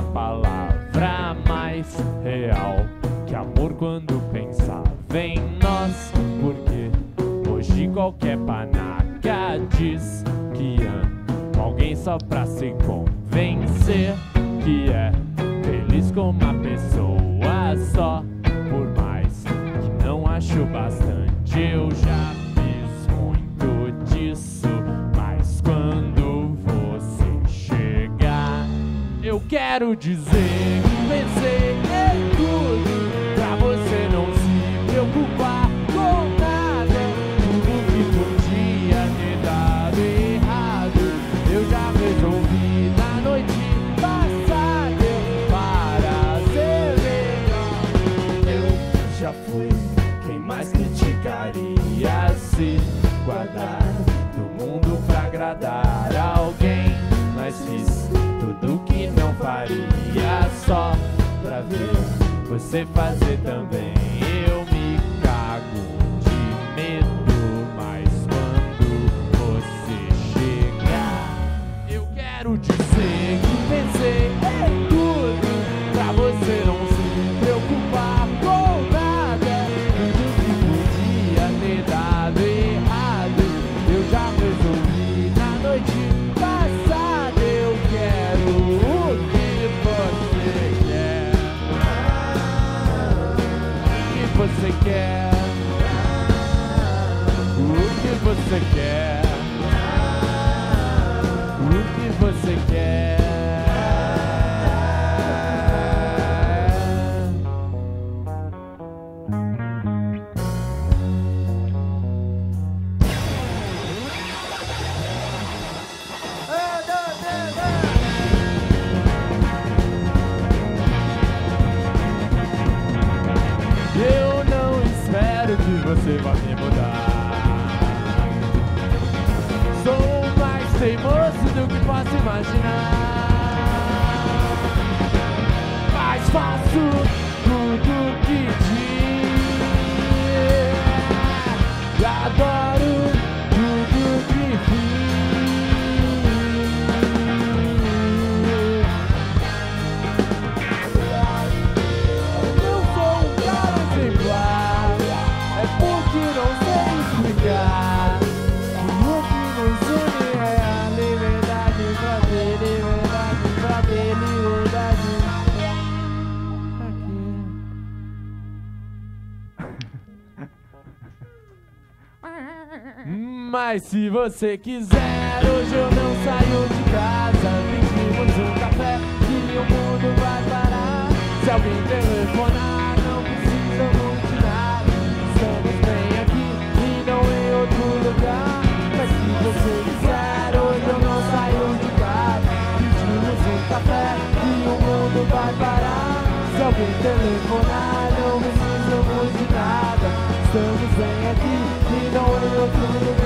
a palavra mais real que amor quando pensava em nós. Porque hoje qualquer panaca diz que ama com alguém só pra se convencer que é feliz com uma pessoa só. Por mais que não acho bastante, eu já fiz muito disso. Mas quando você chegar, eu quero dizer que pensei em tudo pra você não se preocupar com nada. Tudo que podia ter dado errado eu já resolvi na noite passada. Para ser melhor, eu já fui quem mais criticaria se guardar do mundo pra agradar alguém. Mas fiz tudo que não faria só pra ver você fazer também. Eu me cago de medo, mas quando você chegar, eu quero dizer que pensei em tudo pra você não se preocupar com nada. Tudo que podia ter dado errado eu já resolvi na noite passada. Eu quero o que você quer. O que você quer? O que você quer? O que você quer? Eu não espero que você vá me mudar. Sou mais teimoso do que posso imaginar. Mas faço tudo que diz. Adoro tudo que fiz. Eu sou um cara exemplar. É porque não sei explicar. O que nos une é a liberdade pra ter liberdade, pra ter liberdade. Mas se você quiser, hoje eu não saio de casa. Pedimos um café e o mundo vai parar. Se alguém telefonar, não precisamos de nada. Estamos bem aqui e não em outro lugar. Mas se você quiser, hoje eu não saio de casa. Pedimos um café e o mundo vai parar. Se alguém telefonar, não precisamos de nada. Estamos bem aqui e não em outro lugar.